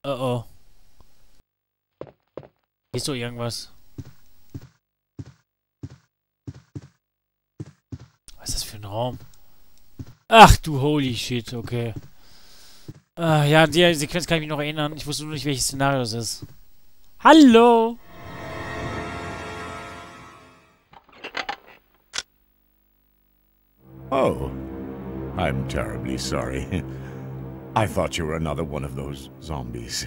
Oh oh. Hier ist doch irgendwas. Was ist das für ein Raum? Ach du holy shit, okay. Ja, an die Sequenz kann ich mich noch erinnern. Ich wusste nur nicht, welches Szenario das ist. Hallo! Oh, I'm terribly sorry. I thought you were another one of those zombies.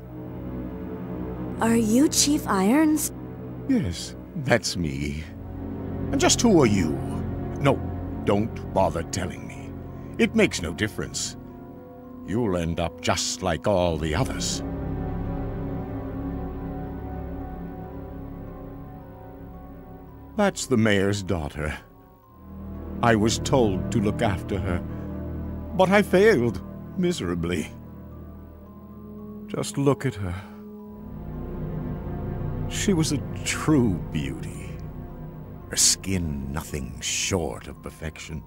Are you Chief Irons? Yes, that's me. And just who are you? No, don't bother telling me. It makes no difference. You'll end up just like all the others. That's the mayor's daughter. I was told to look after her, but I failed miserably. Just look at her. She was a true beauty. Her skin nothing short of perfection.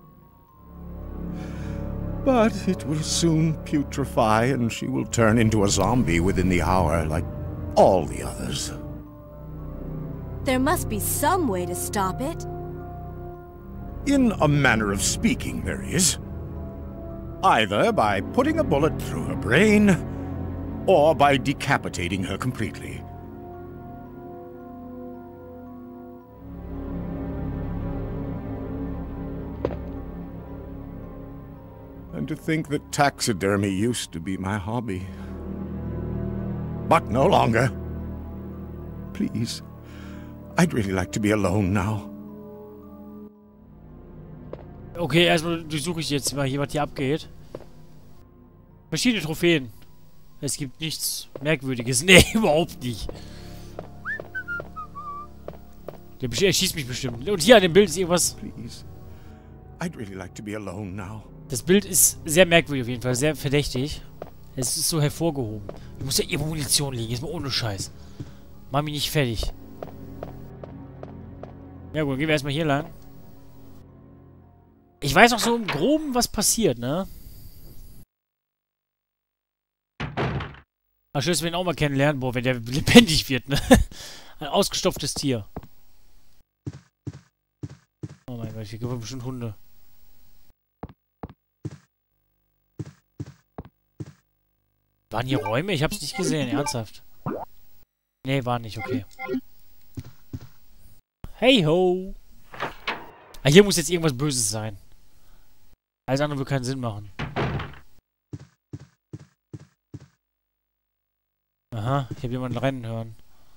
But it will soon putrefy and she will turn into a zombie within the hour like all the others. There must be some way to stop it. In a manner of speaking, there is. Either by putting a bullet through her brain, or by decapitating her completely. And to think that taxidermy used to be my hobby. But no longer. Please, I'd really like to be alone now. Okay, erstmal durchsuche ich jetzt mal hier, was hier abgeht. Verschiedene Trophäen. Es gibt nichts Merkwürdiges. Nee, überhaupt nicht. Er schießt mich bestimmt. Und hier an dem Bild ist irgendwas. Please, I'd really like to be alone now. Das Bild ist sehr merkwürdig auf jeden Fall. Sehr verdächtig. Es ist so hervorgehoben. Da muss ja irgendwo Munition liegen. Ist mal ohne Scheiß. Mach mich nicht fertig. Ja gut, dann gehen wir erstmal hier lang. Ich weiß auch so im Groben, was passiert, ne? Ach, schön, dass wir ihn auch mal kennenlernen. Boah, wenn der lebendig wird, ne? Ein ausgestopftes Tier. Oh mein Gott, hier gibt es bestimmt Hunde. Waren hier Räume? Ich hab's nicht gesehen, ernsthaft. Nee, war nicht, okay. Hey ho! Ah, hier muss jetzt irgendwas Böses sein. Alles andere würde keinen Sinn machen. Aha, ich habe jemanden rennen hören.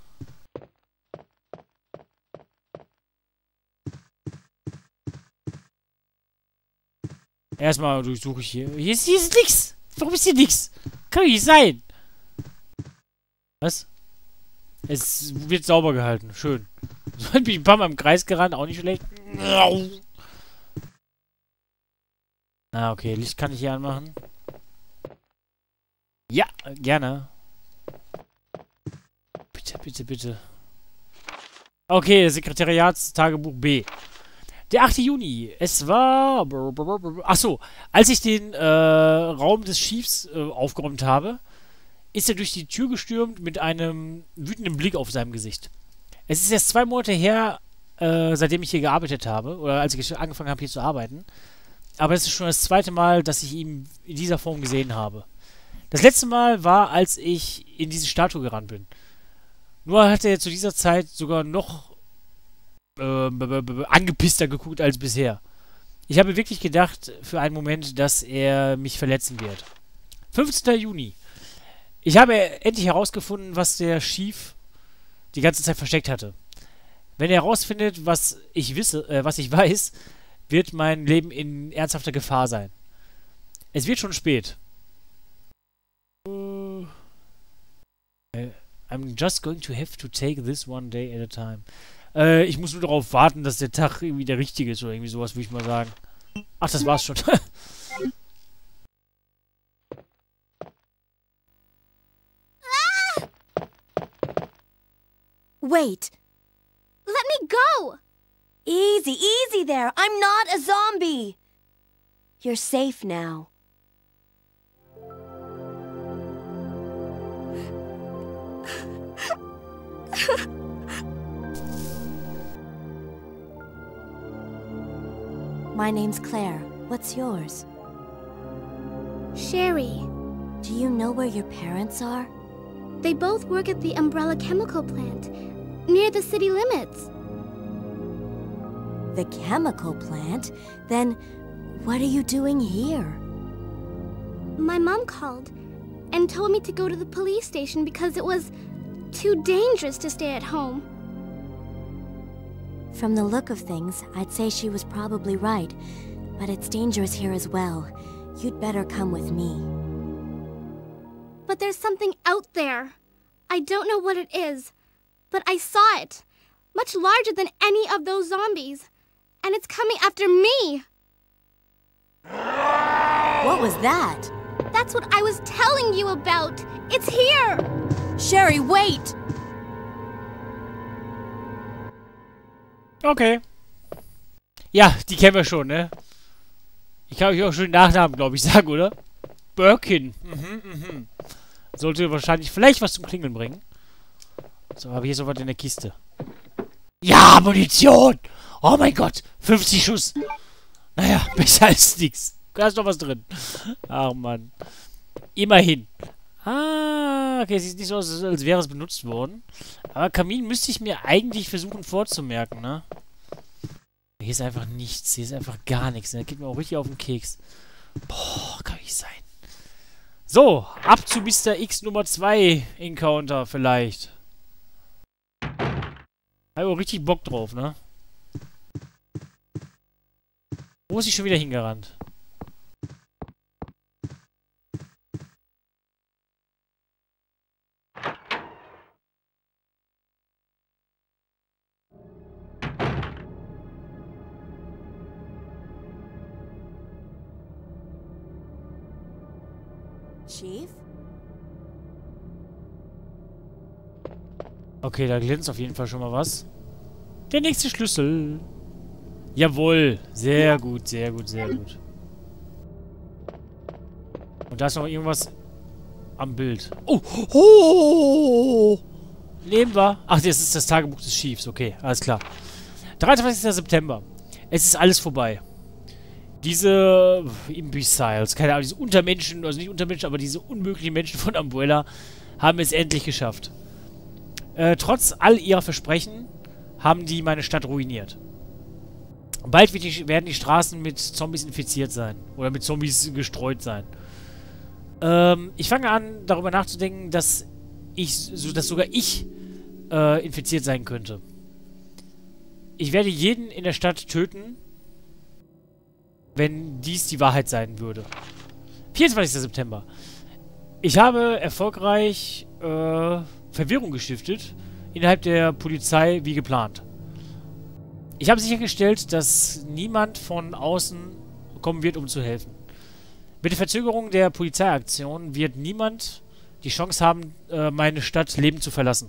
Erstmal durchsuche ich hier. Hier ist nix! Warum ist hier nix? Kann nicht sein! Was? Es wird sauber gehalten. Schön. So bin ich ein paar Mal im Kreis gerannt, auch nicht schlecht. Ah, okay. Licht kann ich hier anmachen. Ja, gerne. Bitte, bitte, bitte. Okay, Sekretariatstagebuch B. Der 8. Juni. Es war... Achso, als ich den Raum des Chiefs aufgeräumt habe, ist er durch die Tür gestürmt mit einem wütenden Blick auf seinem Gesicht. Es ist erst 2 Monate her, seitdem ich hier gearbeitet habe, oder als ich angefangen habe, hier zu arbeiten. Aber es ist schon das 2. Mal, dass ich ihn in dieser Form gesehen habe. Das letzte Mal war, als ich in diese Statue gerannt bin. Nur hat er zu dieser Zeit sogar noch angepisster geguckt als bisher. Ich habe wirklich gedacht, für einen Moment, dass er mich verletzen wird. 15. Juni. Ich habe endlich herausgefunden, was der Chief die ganze Zeit versteckt hatte. Wenn er herausfindet, was ich weiß, wird mein Leben in ernsthafter Gefahr sein. Es wird schon spät. I'm just going to have to take this one day at a time. Ich muss nur darauf warten, dass der Tag irgendwie der richtige ist oder irgendwie sowas, würde ich mal sagen. Ach, das war's schon. Wait. Let me go! Easy, easy there. I'm not a zombie. You're safe now. My name's Claire. What's yours? Sherry. Do you know where your parents are? They both work at the Umbrella Chemical Plant, near the city limits. The chemical plant? Then, what are you doing here? My mom called and told me to go to the police station because it was too dangerous to stay at home. From the look of things, I'd say she was probably right. But it's dangerous here as well. You'd better come with me. But there's something out there. I don't know what it is, but I saw it. Much larger than any of those zombies. And it's coming after me. What was that? That's what I was telling you about. It's here. Sherry, wait! Okay. Ja, die kennen wir schon, ne? Ich kann euch auch schon den Nachnamen, glaube ich, sagen, oder? Birkin. Sollte wahrscheinlich vielleicht was zum Klingeln bringen. So, habe ich hier sowas in der Kiste. Ja, Munition! Oh mein Gott, 50 Schuss. Naja, besser als nichts. Da ist noch was drin. Ach, Mann. Immerhin. Ah, okay, sieht nicht so aus, als wäre es benutzt worden. Aber Kamin müsste ich mir eigentlich versuchen vorzumerken, ne? Hier ist einfach nichts. Hier ist einfach gar nichts. Der geht mir auch richtig auf den Keks. Boah, kann nicht sein. So, ab zu Mr. X Nummer 2 Encounter vielleicht. Habe auch richtig Bock drauf, ne? Wo ist ich schon wieder hingerannt? Chief? Okay, da glänzt auf jeden Fall schon mal was. Der nächste Schlüssel. Jawohl. Sehr gut, sehr gut, sehr gut. Und da ist noch irgendwas am Bild. Oh! Oh! Leben wir. Ach, das ist das Tagebuch des Chiefs. Okay, alles klar. 23. September. Es ist alles vorbei. Diese Imbeciles, keine Ahnung, diese Untermenschen, also nicht Untermenschen, aber diese unmöglichen Menschen von Umbrella haben es endlich geschafft. Trotz all ihrer Versprechen haben die meine Stadt ruiniert. Bald werden die Straßen mit Zombies infiziert sein. Oder mit Zombies gestreut sein. Ich fange an, darüber nachzudenken, dass sogar ich infiziert sein könnte. Ich werde jeden in der Stadt töten, wenn dies die Wahrheit sein würde. 24. September. Ich habe erfolgreich Verwirrung gestiftet innerhalb der Polizei wie geplant. Ich habe sichergestellt, dass niemand von außen kommen wird, um zu helfen. Mit der Verzögerung der Polizeiaktion wird niemand die Chance haben, meine Stadt lebend zu verlassen.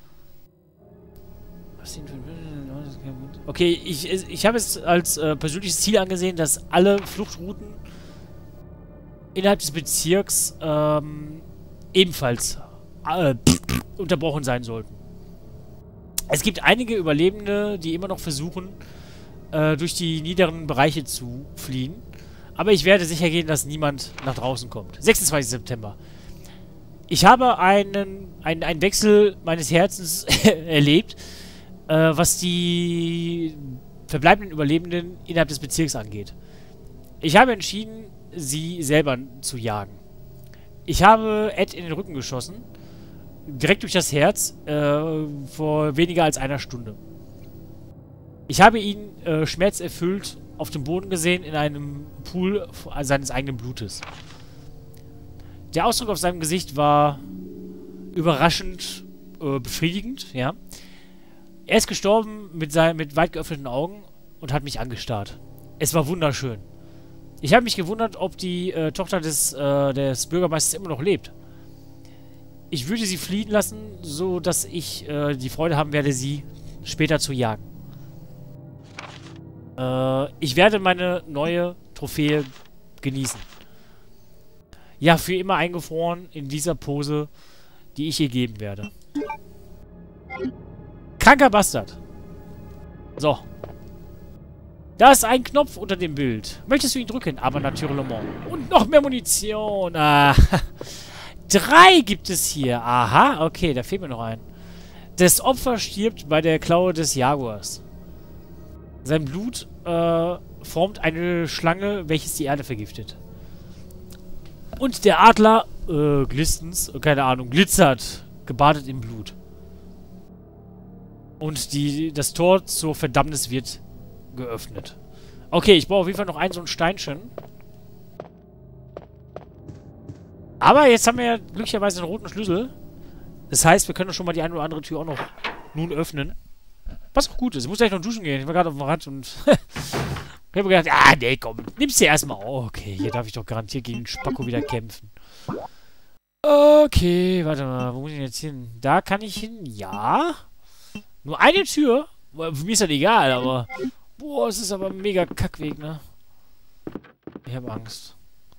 Okay, ich habe es als persönliches Ziel angesehen, dass alle Fluchtrouten innerhalb des Bezirks ebenfalls unterbrochen sein sollten. Es gibt einige Überlebende, die immer noch versuchen, durch die niederen Bereiche zu fliehen. Aber ich werde sicher gehen, dass niemand nach draußen kommt. 26. September. Ich habe einen Wechsel meines Herzens erlebt, was die verbleibenden Überlebenden innerhalb des Bezirks angeht. Ich habe entschieden, sie selber zu jagen. Ich habe Ed in den Rücken geschossen, direkt durch das Herz, vor weniger als einer Stunde. Ich habe ihn schmerzerfüllt auf dem Boden gesehen in einem Pool seines eigenen Blutes. Der Ausdruck auf seinem Gesicht war überraschend befriedigend, ja. Er ist gestorben mit weit geöffneten Augen und hat mich angestarrt. Es war wunderschön. Ich habe mich gewundert, ob die Tochter des Bürgermeisters immer noch lebt. Ich würde sie fliehen lassen, so dass ich die Freude haben werde, sie später zu jagen. Ich werde meine neue Trophäe genießen. Ja, für immer eingefroren in dieser Pose, die ich ihr geben werde. Kranker Bastard. So. Da ist ein Knopf unter dem Bild. Möchtest du ihn drücken? Aber natürlich. Und noch mehr Munition. Ah. 3 gibt es hier. Aha, okay, da fehlt mir noch ein. Das Opfer stirbt bei der Klaue des Jaguars. Sein Blut formt eine Schlange, welches die Erde vergiftet. Und der Adler, glistens, keine Ahnung, glitzert, gebadet im Blut. Und das Tor zur Verdammnis wird geöffnet. Okay, ich brauche auf jeden Fall noch so ein Steinchen. Aber jetzt haben wir ja glücklicherweise einen roten Schlüssel. Das heißt, wir können schon mal die eine oder andere Tür auch noch nun öffnen. Was auch gut ist. Ich muss gleich noch duschen gehen. Ich war gerade auf dem Rad und ich habe gedacht, nee, komm, nimm's dir erstmal. Oh, okay, hier darf ich doch garantiert gegen Spacko wieder kämpfen. Okay, warte mal, wo muss ich denn jetzt hin? Da kann ich hin, ja. Nur eine Tür? Für mich ist das egal, aber... Boah, es ist aber ein mega Kackweg, ne? Ich habe Angst.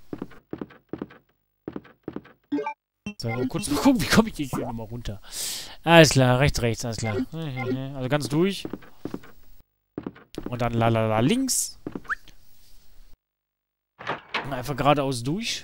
So, mal kurz mal gucken, wie komme ich jetzt hier nochmal runter? Alles klar, rechts, alles klar. Also ganz durch. Und dann lalala links. Und einfach geradeaus durch.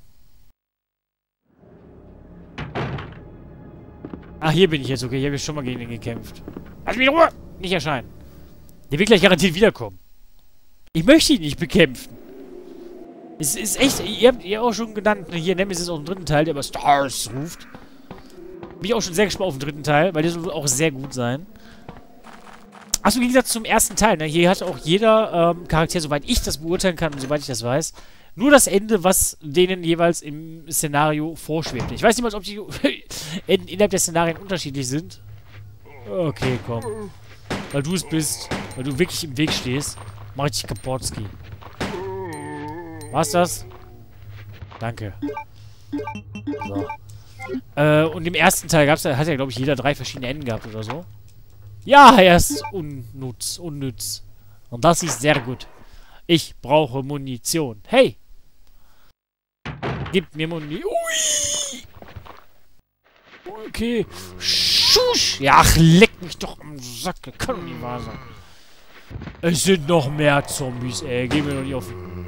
Ah, hier bin ich jetzt, okay. Hier habe ich schon mal gegen den gekämpft. Lass mich in Ruhe! Nicht erscheinen. Der wird gleich garantiert wiederkommen. Ich möchte ihn nicht bekämpfen. Es ist echt, ihr habt auch schon genannt, hier Nemesis auch im dritten Teil, der aber Stars ruft. Bin ich auch schon sehr gespannt auf den dritten Teil, weil der soll auch sehr gut sein. Achso, im Gegensatz zum ersten Teil, ne? Hier hat auch jeder Charakter, soweit ich das beurteilen kann und soweit ich das weiß, nur das Ende, was denen jeweils im Szenario vorschwebt. Ich weiß nicht mal, ob die innerhalb der Szenarien unterschiedlich sind. Okay, komm. Weil du es bist, weil du wirklich im Weg stehst, mach ich dich kaputtski. War's das? Danke. So. Und im ersten Teil hat ja, glaube ich, jeder 3 verschiedene Enden gehabt oder so. Ja, er ist unnütz. Und das ist sehr gut. Ich brauche Munition. Hey! Gib mir Munition. Ui! Okay. Schusch! Ja, ach, leck mich doch am Sack. Kann doch nicht wahr sein. Es sind noch mehr Zombies, ey. Geh mir doch nicht auf.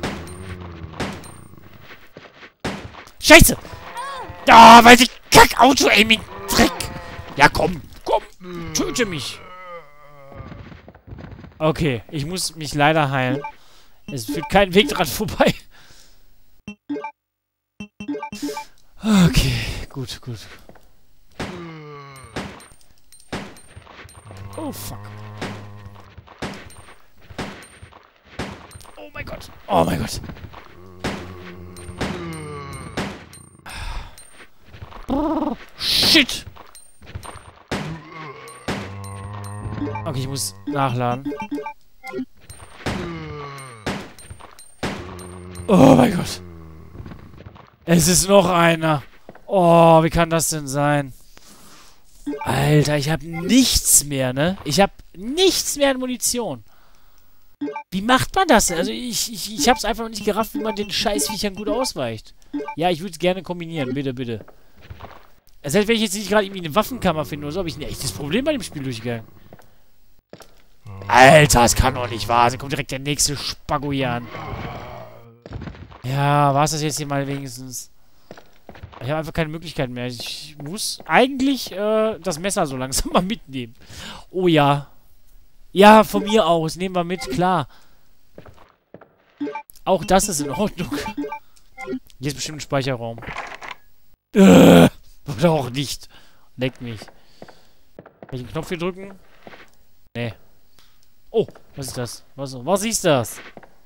Scheiße! Ah, weil ich Kack-Auto-Aiming Dreck! Ja, komm! Töte mich! Okay, ich muss mich leider heilen. Es führt kein Weg dran vorbei. Okay, gut. Oh, fuck. Oh mein Gott. Shit! Okay, ich muss nachladen. Oh mein Gott. Es ist noch einer. Oh, wie kann das denn sein? Alter, ich habe nichts mehr, ne? Ich habe nichts mehr an Munition. Wie macht man das denn? Also ich hab's einfach noch nicht gerafft, wie man den Scheißviechern gut ausweicht. Ja, ich würde es gerne kombinieren. Bitte. Selbst wenn ich jetzt nicht gerade irgendwie eine Waffenkammer finde oder so, habe ich ein echtes Problem bei dem Spiel durchgegangen. Alter, das kann doch nicht wahr sein. Kommt direkt der nächste Spaggo hier an. Ja, war es das jetzt hier mal wenigstens? Ich habe einfach keine Möglichkeit mehr. Ich muss eigentlich das Messer so langsam mal mitnehmen. Oh ja. Ja, von mir aus. Nehmen wir mit, klar. Auch das ist in Ordnung. Hier ist bestimmt ein Speicherraum. Oder auch nicht. Leck mich. Kann ich den Knopf hier drücken? Nee. Oh, was ist das? Was ist das?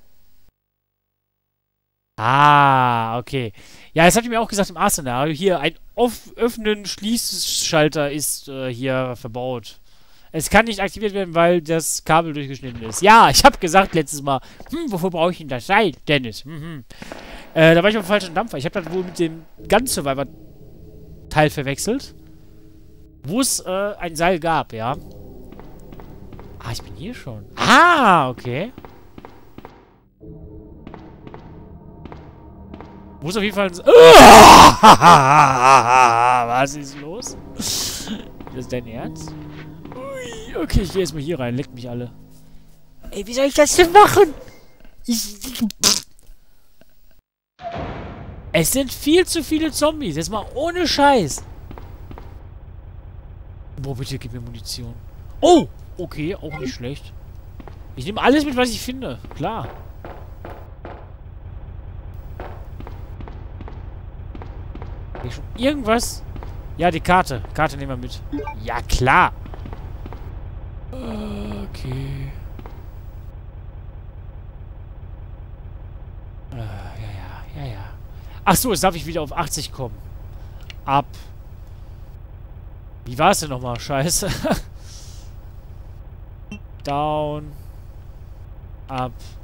Ah, okay. Ja, jetzt habt ihr mir auch gesagt im A-Szenario, hier ein Öffnen-Schließschalter ist hier verbaut. Es kann nicht aktiviert werden, weil das Kabel durchgeschnitten ist. Ja, ich habe gesagt letztes Mal, wofür brauche ich denn das Seil, Dennis? Da war ich auf dem falschen Dampfer. Ich habe das wohl mit dem Gun Survivor-Teil verwechselt. Wo es ein Seil gab, ja. Ah, ich bin hier schon. Ah, okay. Wo ist auf jeden Fall ein... Was ist los? Das ist dein Ernst? Ui. Okay, ich gehe jetzt mal hier rein. Leckt mich alle. Ey, wie soll ich das denn machen? Es sind viel zu viele Zombies. Jetzt mal ohne Scheiß. Boah, bitte gib mir Munition. Oh! Okay, auch nicht schlecht. Ich nehme alles mit, was ich finde. Klar. Hier schon irgendwas? Ja, die Karte. Karte nehmen wir mit. Ja, klar. Okay. Ja. Ach so, jetzt darf ich wieder auf 80 kommen. Ab. Wie war es denn nochmal? Scheiße. Down. Up.